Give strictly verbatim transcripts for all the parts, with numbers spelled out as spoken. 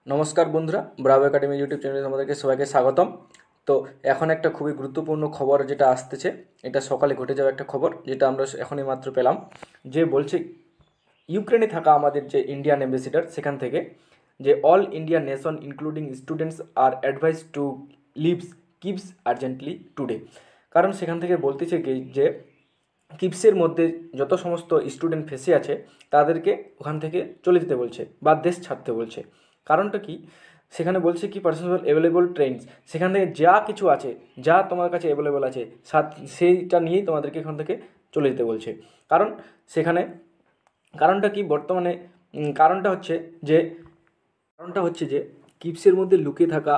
নমস্কার বন্ধুরা, Bravo academy YouTube চ্যানেলে আমাদেরকে সবাইকে স্বাগতম। তো এখন একটা খুবই গুরুত্বপূর্ণ খবর যেটা আসতেছে, এটা সকালে ঘটে যাওয়া একটা খবর যেটা আমরা এখনই মাত্র পেলাম, যে বলছে ইউক্রেনে থাকা আমাদের যে ইন্ডিয়ান অ্যাম্বাসিডার সেখান থেকে যে all India nation including students আর advice to leaves keeps urgently today. কারণ সেখান থেকে বলতেছে কি যে কিপসের মধ্যে যত সমস্ত স্টুডেন্ট ফেসে আছে তাদেরকে ওখান থেকে চলে যেতে বলছে বা দেশ ছাড়তে বলছে। কারণটা কি, সেখানে বলছে কি পার্সোনাল অ্যাভেলেবল ট্রেনস, সেখান থেকে যা কিছু আছে, যা তোমার কাছে অ্যাভেলেবল আছে সেইটা নিয়েই তোমাদেরকে এখান থেকে চলে যেতে বলছে। কারণ সেখানে কারণটা কি বর্তমানে কারণটা হচ্ছে যে কারণটা হচ্ছে যে কিপসের মধ্যে লুকিয়ে থাকা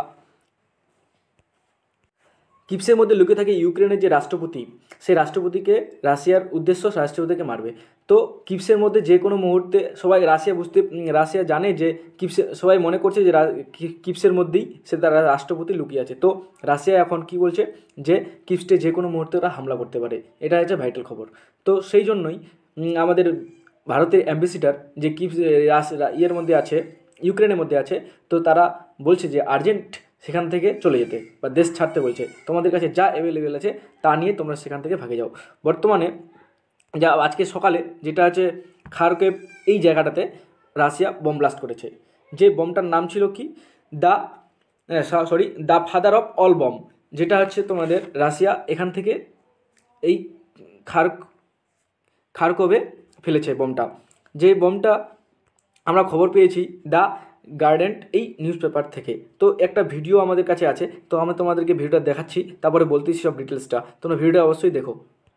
কিপসের মধ্যে লুকিয়ে থাকে ইউক্রেনের যে রাষ্ট্রপতি, সেই রাষ্ট্রপতিকে রাশিয়ার উদ্দেশ্য রাষ্ট্রপতিকে মারবে। তো কিপসের মধ্যে যে কোনো মুহূর্তে সবাই রাশিয়া বুঝতে রাশিয়া জানে যে কিপসে সবাই মনে করছে যে কিপসের মধ্যেই সে তারা রাষ্ট্রপতি লুকিয়ে আছে। তো রাশিয়া এখন কি বলছে যে কিপসে যে কোনো মুহূর্তে ওরা হামলা করতে পারে। এটা হচ্ছে ভাইটাল খবর। তো সেই জন্যই আমাদের ভারতের অ্যাম্বাসিডার যে কিপস ইয়ের মধ্যে আছে, ইউক্রেনের মধ্যে আছে, তো তারা বলছে যে আর্জেন্ট সেখান থেকে চলে যেতে বা দেশ ছাড়তে বলছে। তোমাদের কাছে যা অ্যাভেলেবেল আছে তা নিয়ে তোমরা সেখান থেকে ভাগে যাও। বর্তমানে যা আজকে সকালে যেটা আছে খারকেভ, এই জায়গাটাতে রাশিয়া বম ব্লাস্ট করেছে। যে বমটার নাম ছিল কি the sorry the father of all bomb, যেটা হচ্ছে তোমাদের রাশিয়া এখান থেকে এই খার খারকোভে ফেলেছে বমটা। যে বমটা আমরা খবর পেয়েছি দ্য গার্ডেন এই নিউজ পেপার থেকে। তো একটা ভিডিও আমাদের কাছে আছে, তো আমি তোমাদেরকে ভিডিওটা দেখাচ্ছি, তারপরে বলতেছি সব ডিটেলসটা। তোমরা ভিডিওটা অবশ্যই দেখো।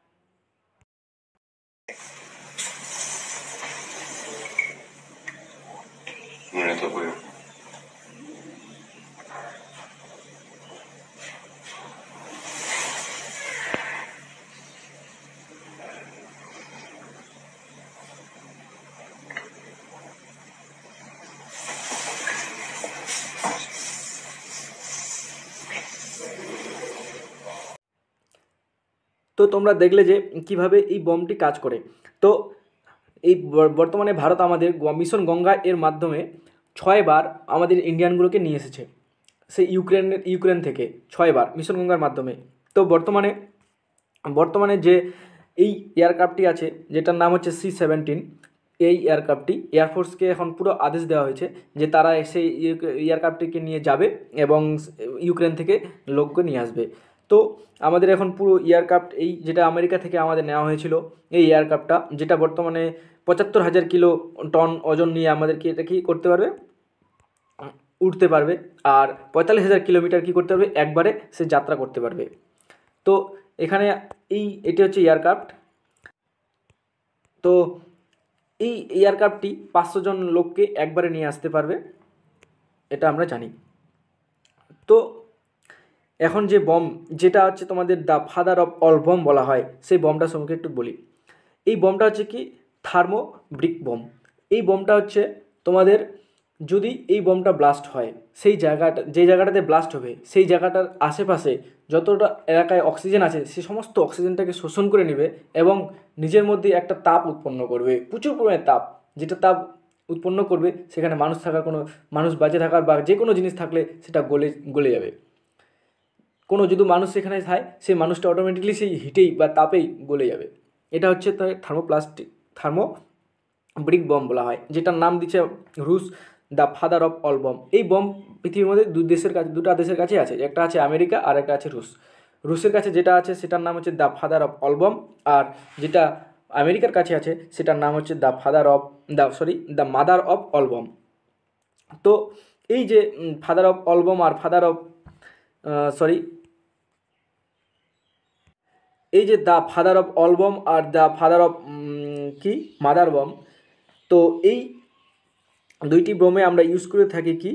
তো তোমরা দেখলে যে কিভাবে এই বমটি কাজ করে। তো এই বর্তমানে ভারত আমাদের মিশন গঙ্গা এর মাধ্যমে ছয়বার আমাদের ইন্ডিয়ানগুলোকে নিয়ে এসেছে সেই ইউক্রেনের ইউক্রেন থেকে ছয়বার মিশন গঙ্গার মাধ্যমে। তো বর্তমানে বর্তমানে যে এই এয়ারক্রাফটটি আছে যেটার নাম হচ্ছে সি সেভেন্টিন, এই এয়ারক্রাফটটি এয়ারফোর্সকে এখন পুরো আদেশ দেওয়া হয়েছে যে তারা সেই এয়ারক্রাফটটিকে নিয়ে যাবে এবং ইউক্রেন থেকে লোককে নিয়ে আসবে। তো আমাদের এখন পুরো এয়ারক্রাফট এই যেটা আমেরিকা থেকে আমাদের নেওয়া হয়েছিল, এই এয়ারক্রাফটটা যেটা বর্তমানে পঁচাত্তর হাজার কিলো টন ওজন নিয়ে আমাদেরকে এটা কি করতে পারবে, উঠতে পারবে, আর পঁয়তাল্লিশ হাজার কিলোমিটার কী করতে পারবে, একবারে সে যাত্রা করতে পারবে। তো এখানে এই এটি হচ্ছে এয়ারক্রাফট। তো এই এয়ারক্রাফটটি পাঁচশো জন লোককে একবারে নিয়ে আসতে পারবে, এটা আমরা জানি। তো এখন যে বম যেটা হচ্ছে তোমাদের the father of all bomb বলা হয়, সেই বমটার সম্পর্কে একটু বলি। এই বমটা হচ্ছে কি থার্মো ব্রিক বম। এই বমটা হচ্ছে তোমাদের যদি এই বমটা ব্লাস্ট হয়, সেই জায়গাটা যে জায়গাটাতে ব্লাস্ট হবে সেই জায়গাটার আশেপাশে যতটা এলাকায় অক্সিজেন আছে সে সমস্ত অক্সিজেনটাকে শোষণ করে নেবে এবং নিজের মধ্যে একটা তাপ উৎপন্ন করবে, প্রচুর পরিমাণে তাপ, যেটা তাপ উৎপন্ন করবে সেখানে মানুষ থাকার কোনো মানুষ বেঁচে থাকার বা যে কোনো জিনিস থাকলে সেটা গলে গলে যাবে। কোনো যদি মানুষ সেখানে থাকে সেই মানুষটা অটোমেটিকলি সেই হিটেই বা তাপেই গলে যাবে। এটা হচ্ছে তাই থার্মোপ্লাস্টিক থার্মো ব্রিক বম বলা হয়, যেটার নাম দিচ্ছে রুশ the father of all bomb. এই বম পৃথিবীর মধ্যে দু দেশের কাছে দুটা দেশের কাছে আছে, একটা আছে আমেরিকা আর একটা আছে রুশ। রুশের কাছে যেটা আছে সেটার নাম হচ্ছে the father of all bomb, আর যেটা আমেরিকার কাছে আছে সেটার নাম হচ্ছে the father of the sorry the mother of all bomb. তো এই যে ফাদার অফ অল বম আর ফাদার অফ সরি এই যে the father of all bomb আর দ্য ফাদার অফ কি মাদার বম, তো এই দুইটি বোমে আমরা ইউজ করে থাকি কি,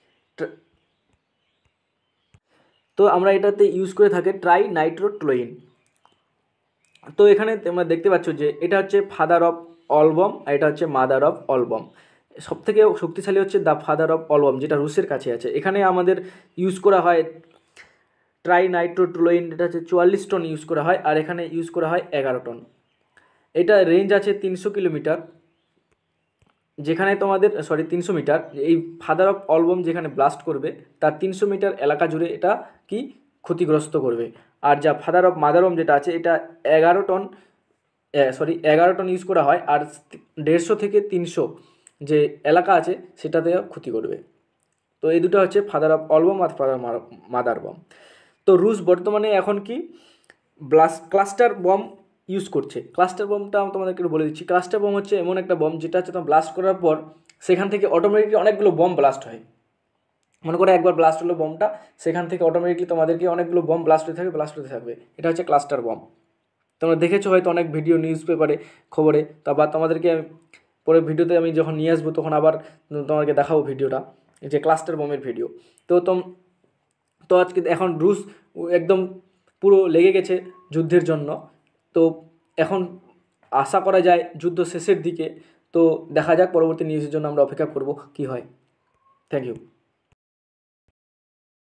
তো আমরা এটাতে ইউজ করে থাকি ট্রাই নাইট্রোট্লোইন। তো এখানে তোমরা দেখতে পাচ্ছ যে এটা হচ্ছে ফাদার অফ অল বম আর এটা হচ্ছে মাদার অফ অল বম। সবথেকে শক্তিশালী হচ্ছে the father of all bomb, যেটা রুশের কাছে আছে। এখানে আমাদের ইউজ করা হয় ট্রাই নাইট্রোট্লোইন, এটা হচ্ছে চুয়াল্লিশ টন ইউজ করা হয়, আর এখানে ইউজ করা হয় এগারো টন। এটা রেঞ্জ আছে তিনশো কিলোমিটার, যেখানে তোমাদের সরি তিনশো মিটার, এই ফাদার অফ অল বম যেখানে ব্লাস্ট করবে তার তিনশো মিটার এলাকা জুড়ে এটা কি ক্ষতিগ্রস্ত করবে। আর যা ফাদার অফ মাদার বম যেটা আছে এটা এগারো টন সরি এগারো টন ইউজ করা হয়, আর দেড়শো থেকে তিনশো যে এলাকা আছে সেটাতে ক্ষতি করবে। তো এই দুটো হচ্ছে ফাদার অফ অল বম আর ফাদার মাদার বম। তো রুশ বর্তমানে এখন কি ব্লাস্ট ক্লাস্টার বম ইউজ করছে। ক্লাস্টার বমটা আমি তোমাদেরকে একটু বলে দিচ্ছি। ক্লাস্টার বম হচ্ছে এমন একটা বম যেটা হচ্ছে তোমার ব্লাস্ট করার পর সেখান থেকে অটোমেটিকলি অনেকগুলো বম ব্লাস্ট হয়। মনে করে একবার ব্লাস্ট হলো বমটা, সেখান থেকে অটোমেটিকলি তোমাদেরকে অনেকগুলো বম ব্লাস্ট হতে থাকবে ব্লাস্ট হতে থাকবে এটা হচ্ছে ক্লাস্টার বম। তোমরা দেখেছো হয়তো অনেক ভিডিও নিউজ পেপারে খবরে, তো আবার তোমাদেরকে পরে ভিডিওতে আমি যখন নিয়ে আসবো তখন আবার তোমাদেরকে দেখাবো ভিডিওটা, যে ক্লাস্টার বমের ভিডিও। তো তোম তো আজকে এখন রুশ একদম পুরো লেগে গেছে যুদ্ধের জন্য। তো এখন আশা করা যায় যুদ্ধ শেষের দিকে। তো দেখা যাক, পরবর্তী নিউজের জন্য আমরা অপেক্ষা করব কি হয়। Thank you.